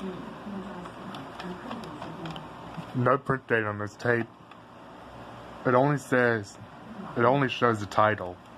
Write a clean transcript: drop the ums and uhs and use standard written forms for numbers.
No print date on this tape. It only shows the title.